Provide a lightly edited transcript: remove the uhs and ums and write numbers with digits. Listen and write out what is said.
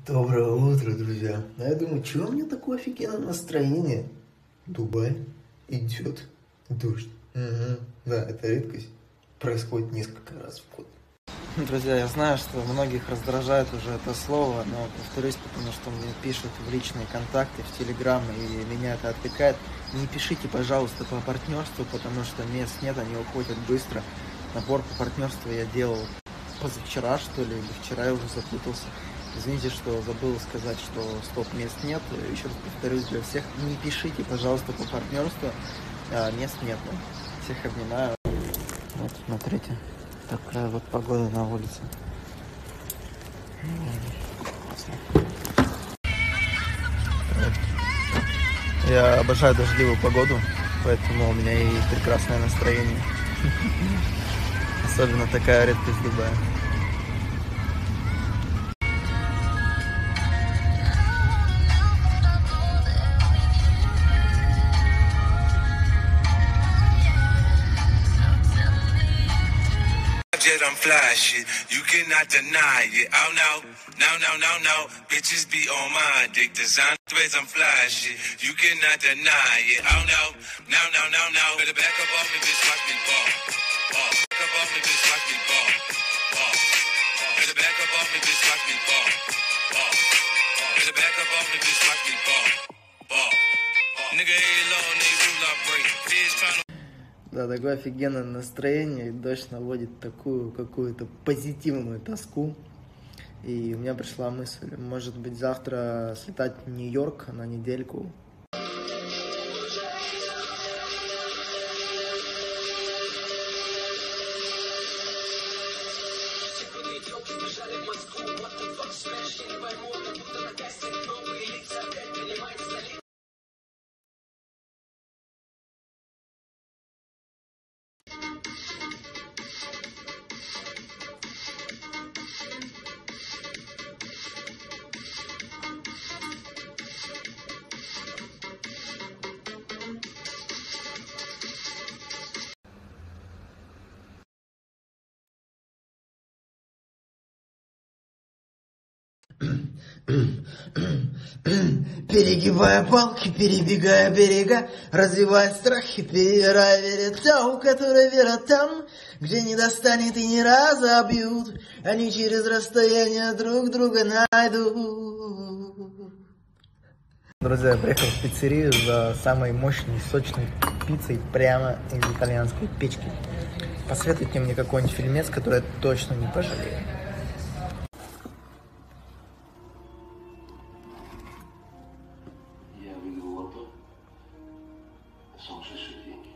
Доброе утро, друзья. А я думаю, чего у меня такое офигенное настроение? Дубай, идет дождь. Угу. Да, это редкость. Происходит несколько раз в год. Друзья, я знаю, что многих раздражает уже это слово, но повторюсь, потому что мне пишут в личные контакты, в Телеграм, и меня это отвлекает. Не пишите, пожалуйста, по партнерству, потому что мест нет, они уходят быстро. Набор по партнерству я делал позавчера, что ли, или вчера я уже запутался. Извините, что забыл сказать, что стоп, мест нет. Еще раз повторюсь для всех, не пишите, пожалуйста, по партнерству, мест нет. Всех обнимаю. Вот, смотрите. Такая вот погода на улице. Я обожаю дождливую погоду, поэтому у меня и прекрасное настроение. Особенно такая редкость в Дубае. I'm fly shit, you cannot deny it. Oh no, bitches be on my dick. Design ways I'm fly shit, you cannot deny it. Oh no, better back up off me, bitch, watch me ball. Back up off me, bitch, watch me ball. Better back up off me, bitch, watch me ball. Better back up off me, bitch, watch me ball. Nigga, ain't low, nigga, rule I break. Bitch tryna. Да, такое офигенное настроение, и дождь наводит такую какую-то позитивную тоску. И у меня пришла мысль, может быть, завтра слетать в Нью-Йорк на недельку. Перегибая палки, перебегая берега, развивая страхи, перевирая верета, у которой вера там, где не достанет и не разобьют, они через расстояние друг друга найдут. Друзья, я приехал в пиццерию за самой мощной, сочной пиццей прямо из итальянской печки. Посоветуйте мне какой-нибудь фильмец, который я точно не пожалею. Я выиграл лото. Сумасшедшие деньги.